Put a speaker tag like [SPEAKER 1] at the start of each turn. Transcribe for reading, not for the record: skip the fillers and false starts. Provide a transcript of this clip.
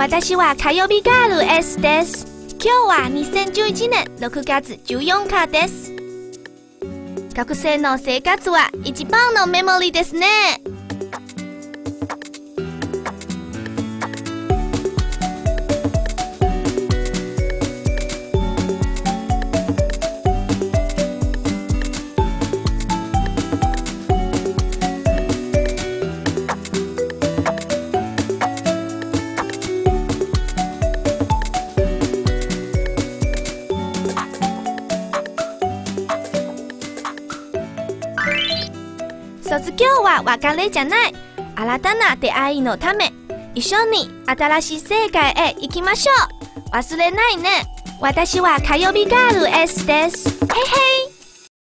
[SPEAKER 1] 私は火曜日ガール S です。今日は2011年6月14日です。学生の生活は一番のメモリーですね。卒業は別れじゃない。新たな出会いのため、一緒に新しい世界へ行きましょう。忘れないね。私は火曜日ガール S です。へいへい。